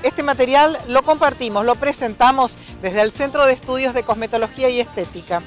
Este material lo compartimos, lo presentamos desde el Centro de Estudios de Cosmetología y Estética.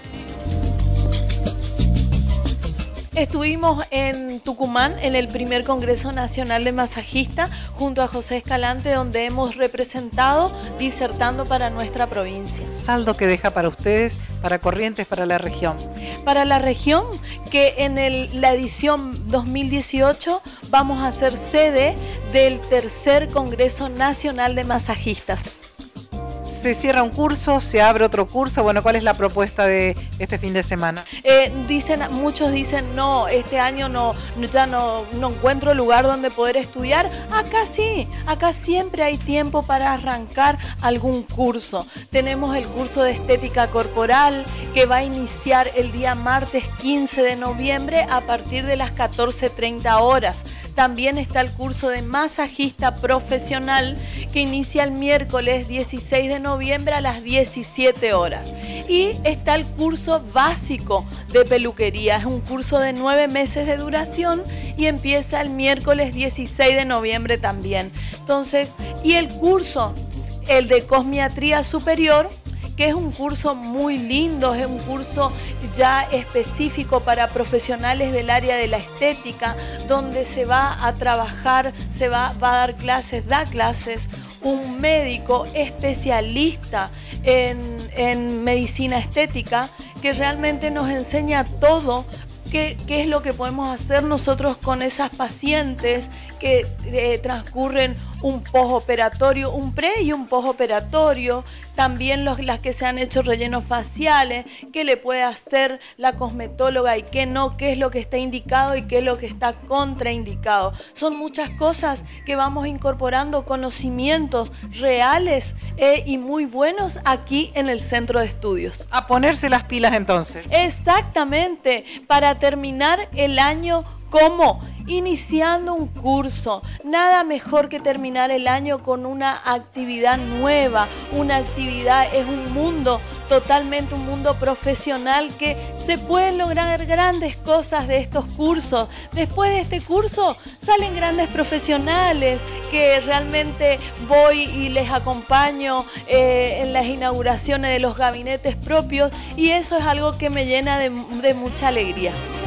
Estuvimos en Tucumán en el primer Congreso Nacional de Masajistas junto a José Escalante, donde hemos representado disertando para nuestra provincia. Saldo que deja para ustedes, para Corrientes, para la región. Para la región, que en la edición 2018 vamos a ser sede del tercer Congreso Nacional de Masajistas. ¿Se cierra un curso? ¿Se abre otro curso? Bueno, ¿cuál es la propuesta de este fin de semana? Muchos dicen, no, este año ya no encuentro lugar donde poder estudiar. Acá sí, acá siempre hay tiempo para arrancar algún curso. Tenemos el curso de estética corporal que va a iniciar el día martes 15 de noviembre a partir de las 14:30 horas. También está el curso de masajista profesional que inicia el miércoles 16 de noviembre a las 17 horas. Y está el curso básico de peluquería. Es un curso de 9 meses de duración y empieza el miércoles 16 de noviembre también. Entonces, y el curso, el de cosmiatría superior, que es un curso muy lindo, es un curso ya específico para profesionales del área de la estética, donde se va a trabajar, va a dar clases, da clases, un médico especialista en medicina estética, que realmente nos enseña todo. ¿Qué es lo que podemos hacer nosotros con esas pacientes que transcurren un postoperatorio, un pre y un postoperatorio? También las que se han hecho rellenos faciales, qué le puede hacer la cosmetóloga y qué no, qué es lo que está indicado y qué es lo que está contraindicado. Son muchas cosas que vamos incorporando, conocimientos reales y muy buenos aquí en el Centro de Estudios. A ponerse las pilas entonces. Exactamente, para terminar el año, ¿cómo? Iniciando un curso. Nada mejor que terminar el año con una actividad nueva. Una actividad es un mundo, totalmente un mundo profesional, que se pueden lograr grandes cosas de estos cursos. Después de este curso salen grandes profesionales que realmente voy y les acompaño en las inauguraciones de los gabinetes propios, y eso es algo que me llena de mucha alegría.